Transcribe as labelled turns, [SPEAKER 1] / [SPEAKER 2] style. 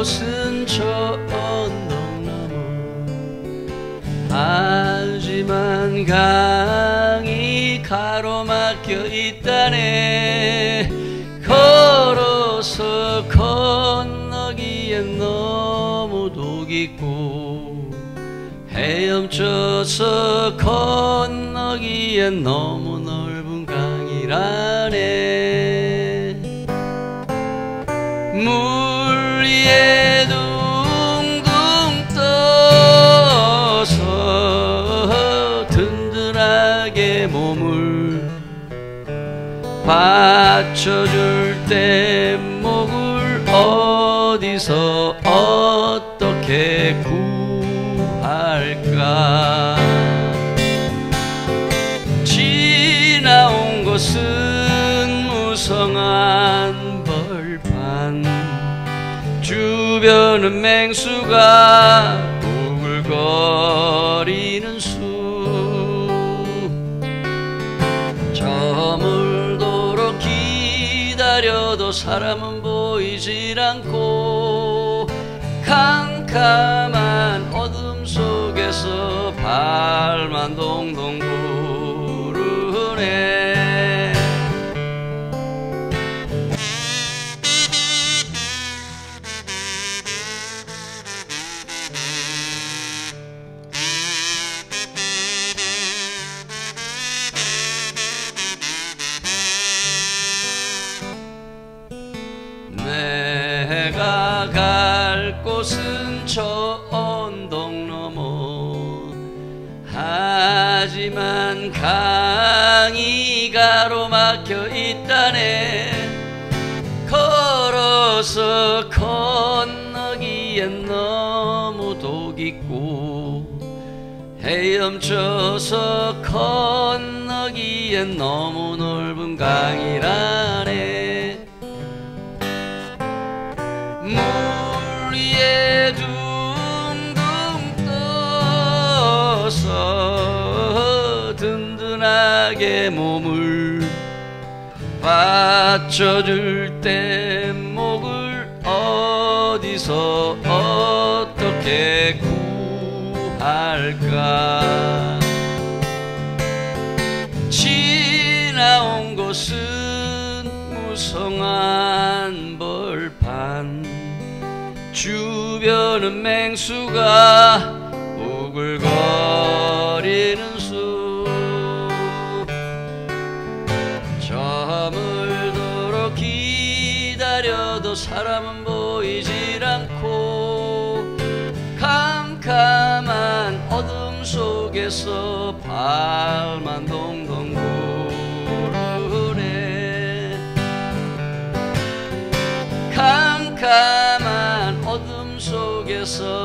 [SPEAKER 1] 곳은 저 언덕 너머 하지만 강이 가로막혀 있다네. 걸어서 건너기엔 너무 독있고 헤엄쳐서 건너기엔 너무 넓은 강이라네. 물 위에 둥둥 떠서 든든하게 몸을 받쳐줄 때 목을 어디서 어떻게 구할까. 지나온 곳은 무성한 벌판, 주변은 맹수가 우글거리는 숲. 저물도록 기다려도 사람은 보이질 않고 캄캄한 어둠 속에서 발만 동동 구르네. 내가 갈 곳은 저 언덕 너머 하지만 강이 가로막혀 있다네. 걸어서 건너기엔 너무 독있고 헤엄쳐서 건너기엔 너무 넓은 강이라네. 물 위에 둥둥 떠서 든든하게 몸을 받쳐줄 때 목을 어디서 어떻게 구할까. 지나온 곳은 무성한 벌판, 주변은 맹수가 우글거리는 숲. 저물도록 기다려도 사람은 보이질 않고 캄캄한 어둠 속에서 발만 동동 구르네. 캄캄한 어둠 속에서